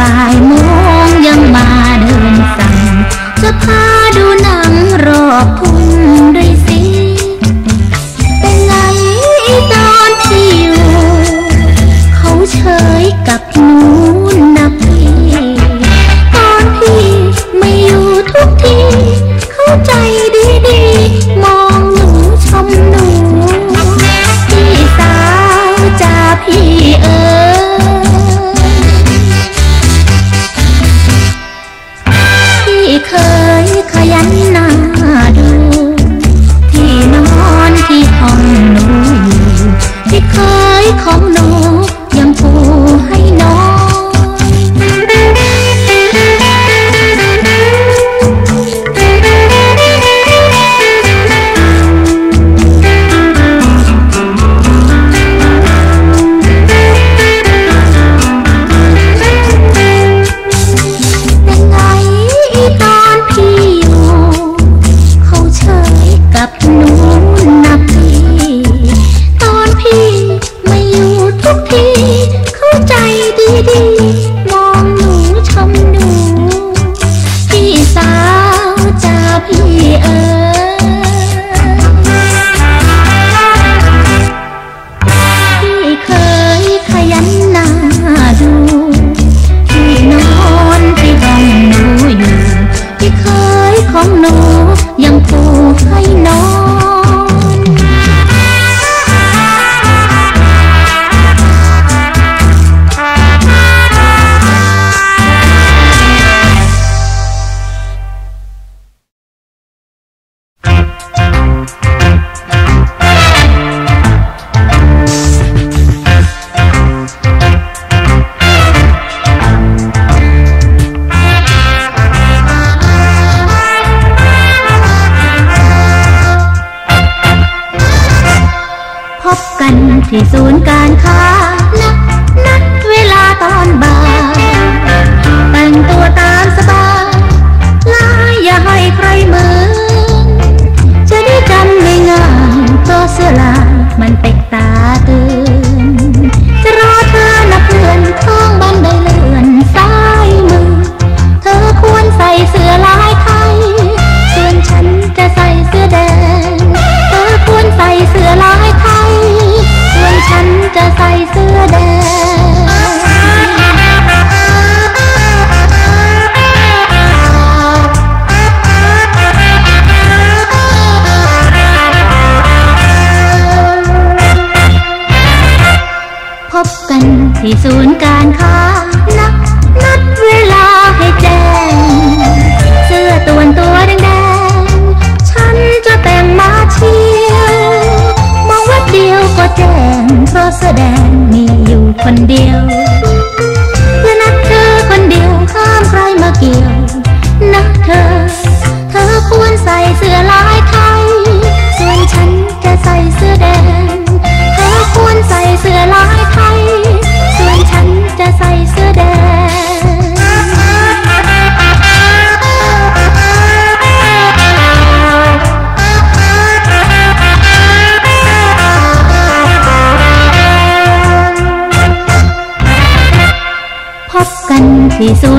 บ่ายโมงยังมาเดินสั่งจะพาดูหนังรอบทุ่งด้วยสิเป็นไงตอนที่อยู่เขาเฉยกับหนูนะพี่ตอนพี่ไม่อยู่ทุกทีเข้าใจดีๆมองหนูชมหนูพี่สาวจ้าพี่พี่เคยขยันหน้าดูที่นอนที่ห้องหนูอยู่ที่เคยของหนูยังปูให้น้องที่ศูนย์การค้านัดเวลาตอนบ่ายแต่งตัวตามสบายลายอย่าให้ใครเหมือนจะได้จำง่ายๆเพราะเสื้อลายมันเต็กตาเตือนจะรอเธอนะเพื่อนข้างบันไดเลื่อนซ้ายมือเธอควรใส่เสื้อลายไทยส่วนฉันจะใส่เสื้อแดงเธอควรใส่เสื้อลายไทยส่วนฉันจะใส่เสื้อแดงพบกันที่ศูนย์การค้านัดเวลาให้แจ้งเสื้อตัวแดงๆฉันจะแต่งมาเชียวมองว่าเดียวก็แจ้งเพราะเสื้อแดงมีอยู่คนเดียวและนัดเธอคนเดียวห้ามใครมาเกี่ยวนัดเธอควรใส่เสื้อลายไทยส่วนฉันจะใส่เสื้อแดงเธอควรใส่เสื้อลายไทยส่วนฉันจะใส่เสื้อแดงพบกันที่ศู